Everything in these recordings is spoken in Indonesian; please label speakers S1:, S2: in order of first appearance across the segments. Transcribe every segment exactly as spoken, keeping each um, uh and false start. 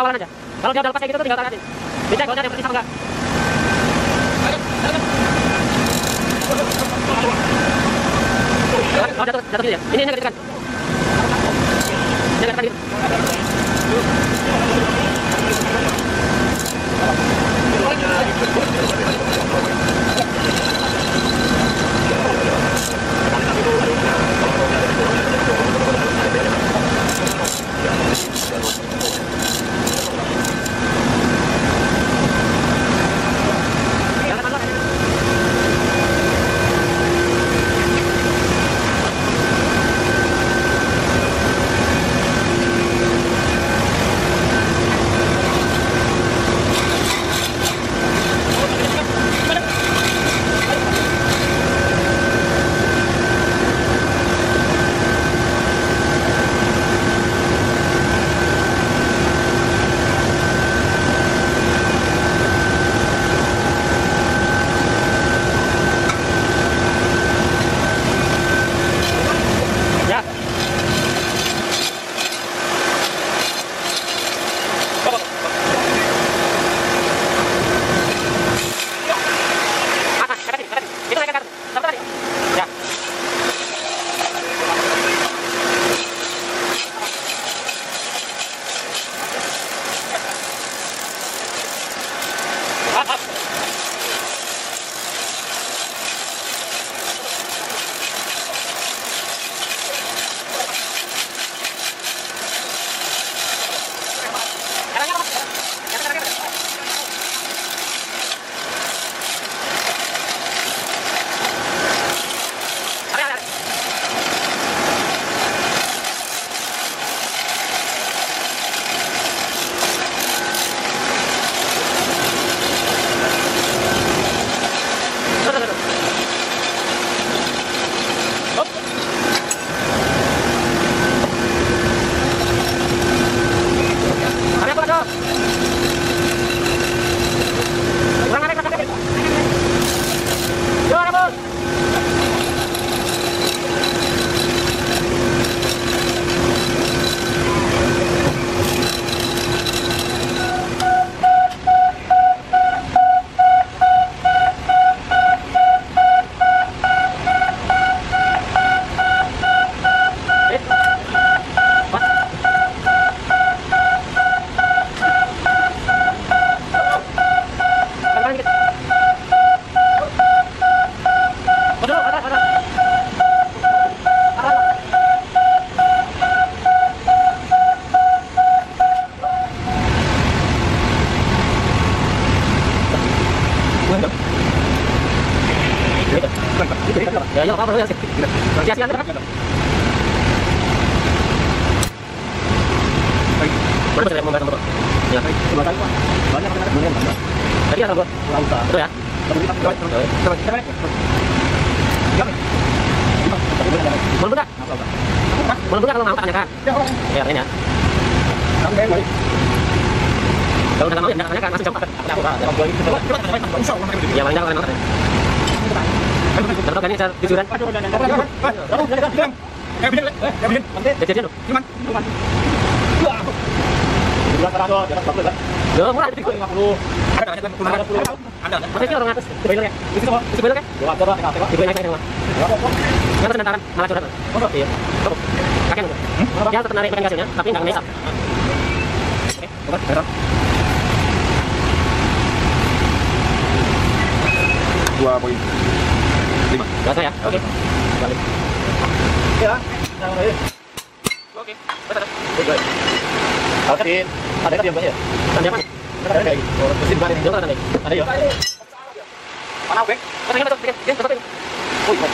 S1: bawalan aja. Kalau dia udah lepas kayak gitu tuh tinggal tarik aja. Dicek golnya ada bersih apa enggak. Oh, jatuh, jatuh gitu ya. Ini ini agak dekat. Ini agak dekat gitu. Ya, ya, apa-apa ya sih. Sia-sia kan? Baru saya mau bayar nomor. Ya, coba kali Pak. Banyak kan kemudian Pak. Tadi asal gua kurang usah. Betul ya? Tapi kita coba coba. Coba kita lihat. Ya. Boleh enggak? Boleh enggak kalau mau tanyakan? Ya, ini ya. Sampai baik. Kalau udah mau ya enggak tanyakan, langsung coba. Aku enggak boleh coba. Ya, paling jangan kalau Kalau kan ini saya jujuran. Eh, bikin, eh, bikin. Jadian loh. Gimana? Gimana? Bilang terang dong, jangan bagus kan? Loh, murah itu lima puluh. Ada ada lima puluh. Ada. Maksudnya orang atas boiler ya? Di situ, di boiler kan? Gua coba tinggal tengok. Di boiler saya semua. Yang sementara malah curhat. Oh, iya. Kakek lu. Dia tetap narik hasilnya, tapi enggak ngesap. Oke, obat, beres. dua poin lima. Biasa ya. Oke. Balik. Ya. Jangan lagi. Oke. Betul. Baik. Oke. Ada kan diamnya ya? Tanda apa? Ada lagi. Oh, mesin ban ini juga ada. Ada ya. Mana oke? Katanya betul, bikin. Ya, betul. Oh, iya.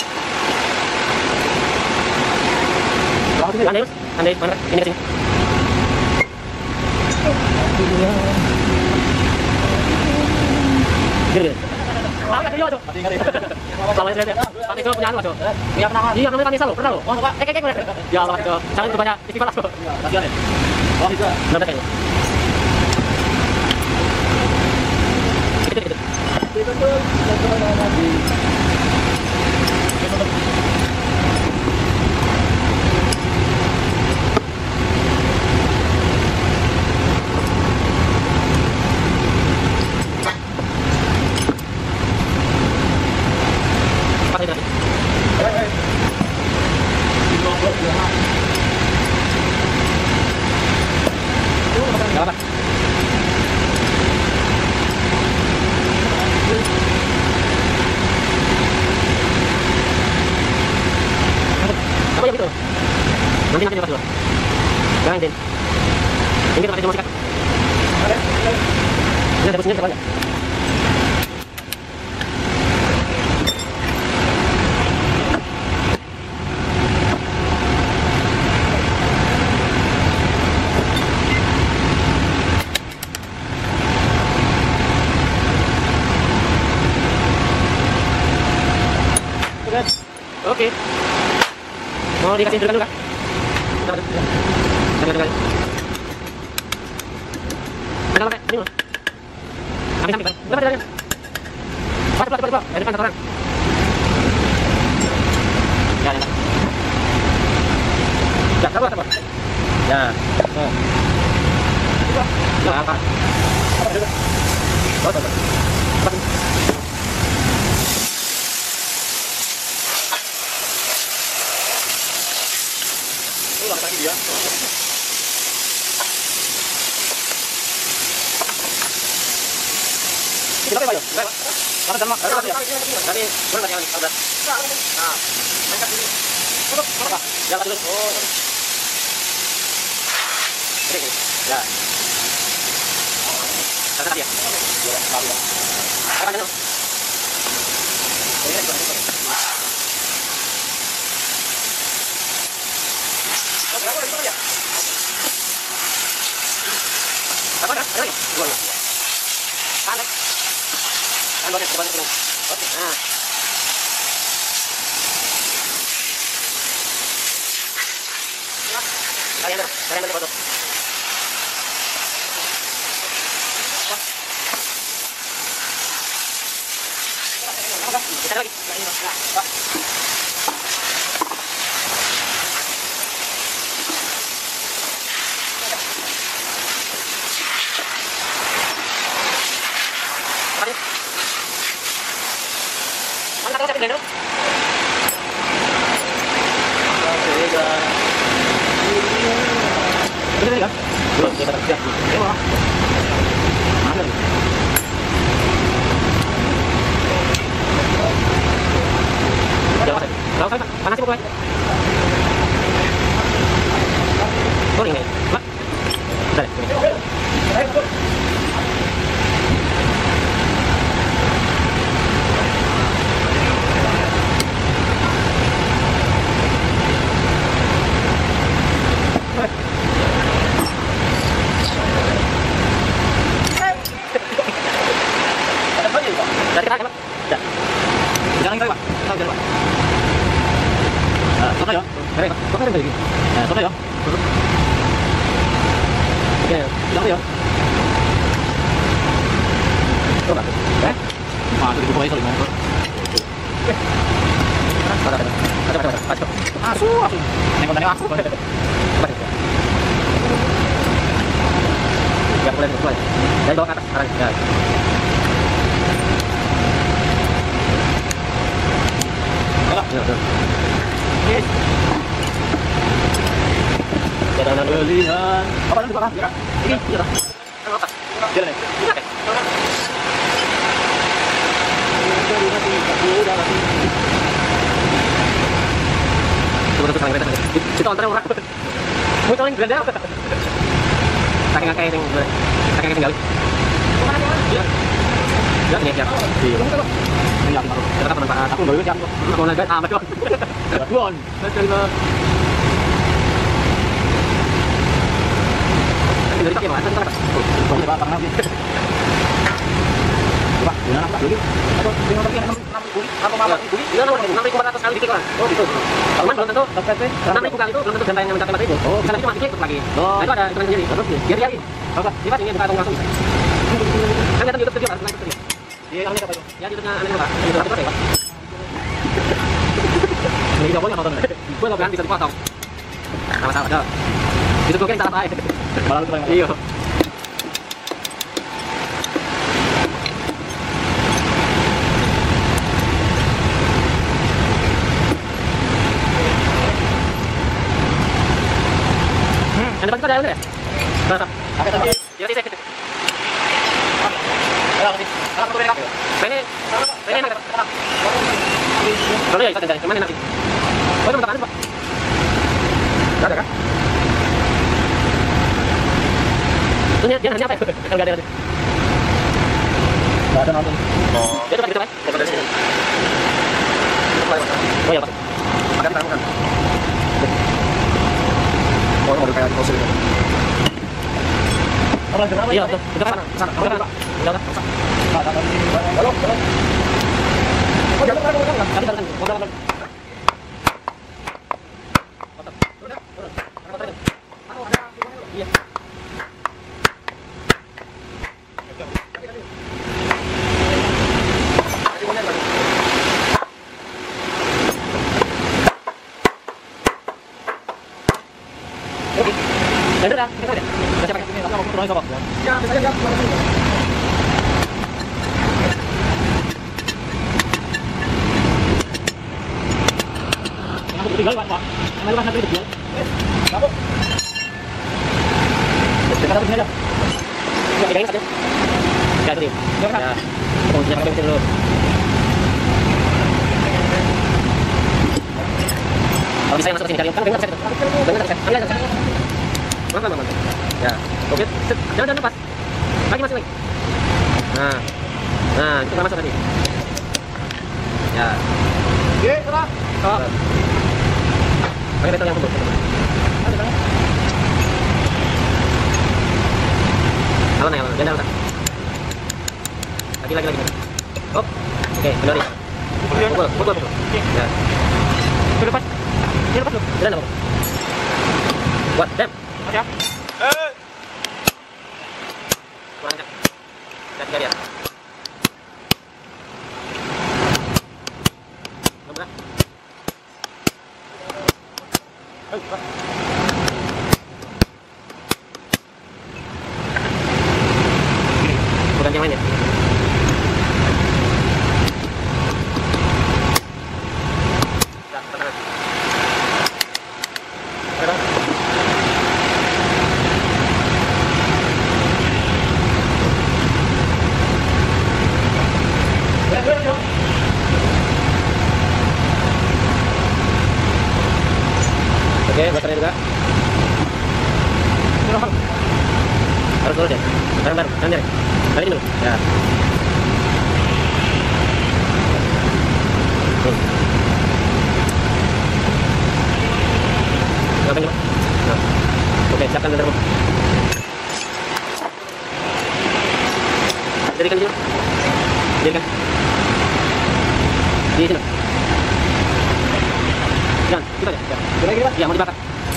S1: Langsung ini Anda, Anda mana? Ini ke sini. Gini. Ah, dia tuh. Kalau saya lihat, Pak itu punya anu, Cok. Punya kenangan. Iya, namanya Pak Nisa loh, pernah loh. Oh, Pak. Eh, kayak gimana? Ya Allah, Cok. Jangan itu banyak istighfar, Cok. Kasihan ya. Oh, itu. Benar kayaknya. Gitu, gitu. Itu tuh, itu lagi. ada busnya coba enggak? Oke. Mau dikasih dulu dulu kah? Bentar, bentar. Bentar, bentar. Ada apa? Ini loh. Ambil samping, Bang. Bentar, bentar. Cepat, cepat, cepat, cepat. Di depan satu orang. Ya, ya. Ya, sabar, sabar. Ya. Oh. Ya, apa? Oh, sabar. Cepat. Ulang lagi dia. Kita apa ya? Mana sama? Ada ya? Tadi mana lagi? Ada. Nah. Angkat ini. Tutup. Apa? Jalan dulu. Oh. Oke. Ya. Ada dia. Ya, tahu ya. Apa dulu? Ini kan itu. Apa dah? Ada lagi? Dua ya. Ada. Ada banyak banyak banyak. Oke. Nah. Kalian ada? Kalian ada foto? Kita lagi. Pak. Mana tahu siapa yang dulu? Betul kan? Belum, dia kata siap. Ya, wah. Mana ni? Jangan pasal. Tahu saya, panas sih pokoknya. Boleh ni. Mak. Dah. Dari kita Pak. Ya. Jangan kita Pak. Tahu jangan Pak. Ah, sono ya. Kare Pak. Kok kare begini? Ya, sono ya. Oke, jangan ya. Coba. Eh? Masuk di buku itu lima. Ada ada. Ada ada. Asu. Asu, asu. Nengok tadi asu. Coba. Ya, boleh, boleh. Dari bawah ke atas, arah. Ya. Jalanan pilihan. Apa nanti Pak? Ini jalan. Apa? Jalan ini. Coba terus sampai kita. Kita antar orang. Mau paling gede apa? Saking kayak yang saking tinggal. Iya. Ya, ini siap. Iya. Ini yang baru. Kita bermanfaat. Aku baru siap. Mau lagi ah, betul. Betul. Betul. Ini dari pakai mana? Kita dapat. Boleh Pak, karena Pak, gimana Pak? Dulu. Atau dengan bagian enam ribu atau malah ribu? Iya, enam ribu empat ratus kali dikit kan. Oh, gitu. Cuman belum tentu enam ribu kali itu belum tentu genta yang mencapai empat ribu. Oh, bisa cuma dikit lagi. Nah, itu ada hitungan sendiri. Terus dia dia ini. Apa? Dia ini buka langsung. Kan kita YouTube video harus like video. Iya, kami apa itu? Ya, YouTube-nya aneh Pak. Itu berapa Pak? Ini video boleh nonton. Gue enggak bisa dipotong. Sama-sama dah. Itu gue kira salah aja. Malah lu iya. Hmm, yang depan itu ada ya? Nah, apa tadi? Ya, sih, sih. Kalau sih, kalau aku mereka. Ini, ini enak. Kalau ya kita dari mana nanti? Oh, itu makanan, Pak. Enggak ada kan? Itu dia hanya apa ya? Kalau enggak ada. Nggak ada nonton. Oh. Itu kan gitu kan? Dari sini. Oh ya, Pak. Ada di kan? Oh, udah kayak di fosil itu. Apa lagi? Iya, betul. Itu kan sana. Udah kan? Udah kan? Pak, tadi. Halo, halo. Oh, jangan kan, kan. Tadi kan. Oh, kan. Iya. Bener dah, kita deh. Udah siap pakai. Kamu mau coba? Ya, bisa aja. Yang tinggal Pak, Pak. Yang luas nanti dijual. Eh, kamu. Kita dapat sini aja. Ya, pegangin saja. Ya, itu dia. Ya. Oh, jangan pakai mesin dulu. Kalau bisa yang masuk ke sini kalian kan bisa gitu. Benar bisa. Ambil aja. Mantap, mantap. Ya, oke. Jangan jangan lepas. Lagi masih lagi. Nah, nah itu masuk tadi. Ya. Oke, serah. Oh. Pakai beton yang tembus. Aman ya, jangan jangan. Lagi lagi lagi. Oh, oke, kendali. Pukul, pukul, pukul. Ya. Lepas. Ini lepas dulu. Jalan apa? Buat, dem. Ya. Eh. Kurang aja. Lihat dia. Nomor. Eh, Pak. Bukan yang lain ya. Oke, baterainya juga. Harus dulu deh. Bareng-bareng, nanti deh. Kali ini dulu. Ya. Hmm. Ngapain coba? Nah. Oke, siapkan bendermu. Dirikan di sini. Dirikan. Di sini. Jangan, kita ya. Kira kira ya mau dibakar.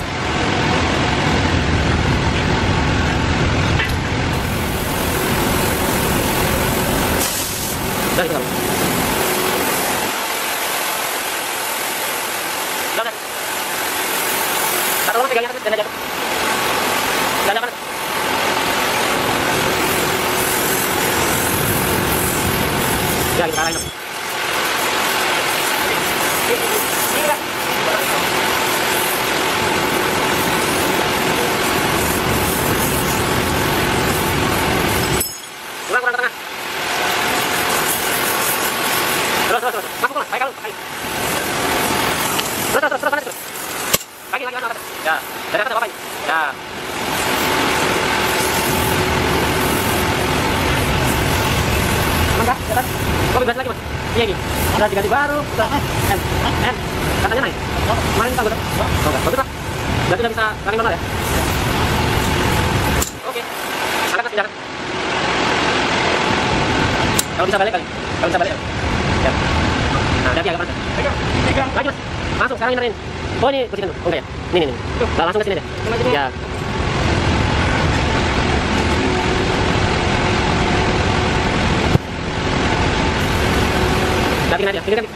S1: Dari kita. Sudah. Taruh pegangnya terus dan jatuh. Dan apa? Ya, kita arahin. Kurang kurang tengah. Terus terus terus. Masuk lah, kayak kalau. Terus terus terus terus. Lagi lagi lagi. Ya, dari atas apa ini? Ya. Aman kah? Ya kan? Kok bebas lagi mas? Iya gini. Udah diganti baru. Udah. M M. Katanya naik. Kemarin kita betul. Oh, enggak. Bagus lah. Berarti udah bisa running normal ya? Oke. Angkat mas, jangan. Kalau bisa balik kali. Kalau bisa balik. Ya. Nah, jadi agak panas. Pegang. Pegang. Lagi mas. Masuk sekarang benerin. Oh ini kursikan dulu. Oh enggak ya? Ini nih nih. Nah, langsung ke sini deh. Ya. Dapikin aja. Pilihkan.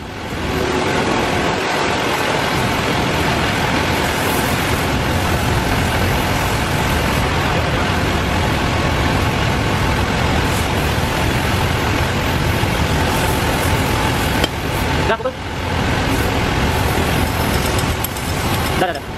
S1: Dah, betul. Dah, dah, dah.